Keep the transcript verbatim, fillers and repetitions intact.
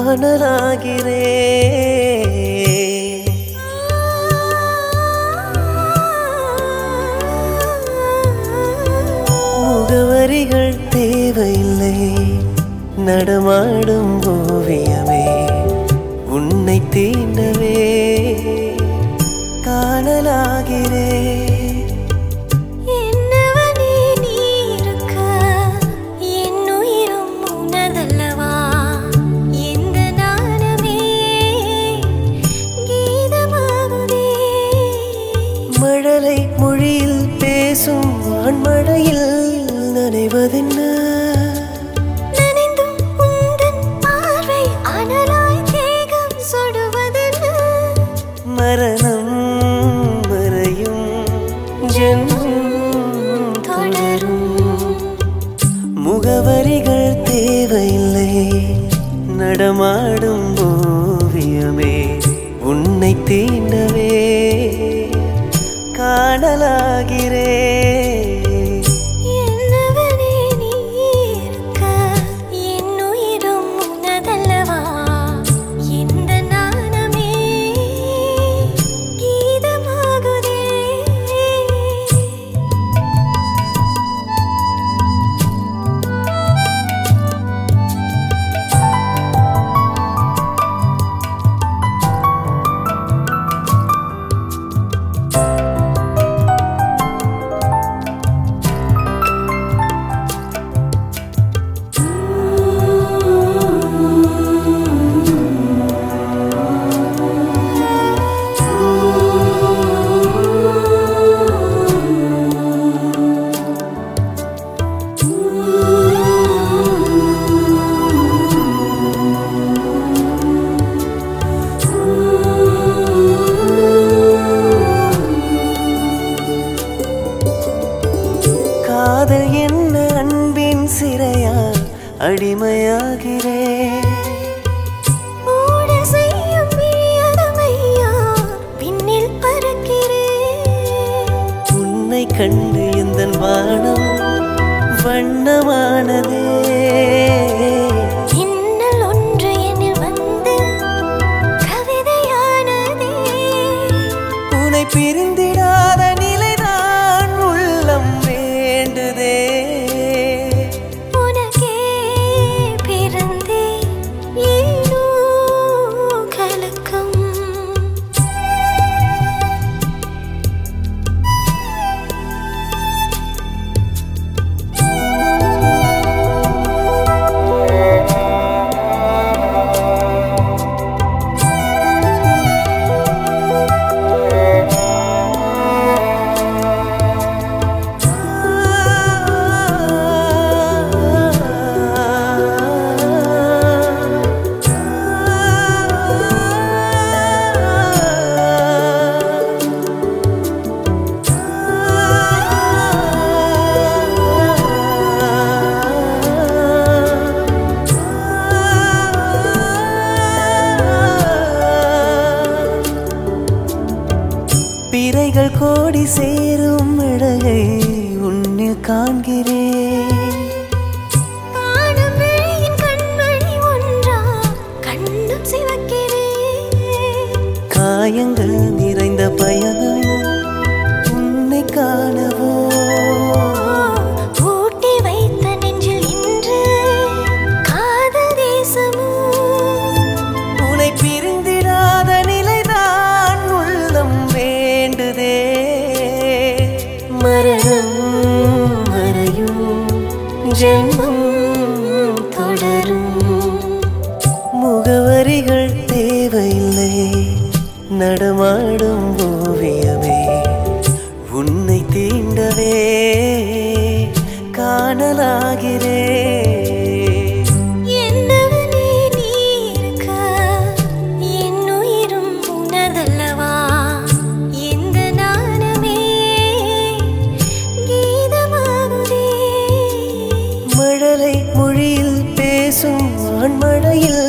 காணலாகிறே முகவரிகள் தேவையில்லை நடமாடும் ஓவியமே உன்னை தீண்டவே காணலாகிறே மழலை மொழியில் பேசும் வான்மழையில் நனைவதென்ன நனைந்தும் உந்தன் பார்வை அனலாய் தேகம் சுடுவதென்ன மரணம் மறையும் ஜென்மம் தொடரும் முகவரிகள் தேவையில்லை நடமாடும் ஓவியமே உன்னை தீண்டவே காணலாகிறே என்னவனே நீ இருக்க என்னுயிரும் உனதல்லவா இந்த நாணமே கீதமாகுதே காதல் என்ன அன்பின் சிறையா அடிமையாகிறே ஓட செய்யும் விழியதமையா பின்னில் பறக்கிறே உன்னை கண்டு எந்தன் வானம் வண்ணமானதே இன்னல் ஒன்று என்னில் வந்து கவிதையானதே உன்னை பிரிந்திடாத நிலைதான் உள்ளம் வேண்டுதே உனக்கே பிறந்தே ஏனோ கலக்கம் பிறைகள் கோடி சேரும் அழகை உன்னில் காண்கிறேன் காணும் விழியின் கண்மணி ஒன்றா கண்ணும் சிவக்கிறேன் காயங்கள் நிறைந்த பயணம் உன்னை காணவோ பூட்டி வைத்த நெஞ்சில் இன்று காதல் தேசமோ உன்னை பிரிந்திடாத நிலைதான் உள்ளம் வேண்டுதே மரணம் மறையும் ஜென்மம் தொடரும் முகவரிகள் தேவையில்லை நடமாடும் ஓவியமே உன்னை தீண்டவே காணலாகிறே என்னவனே நீ இருக்க என்னுயிரும் உனதல்லவா இந்த நாணமே கீதமாகுதே மழலை மொழியில் பேசும் வான்மழையில்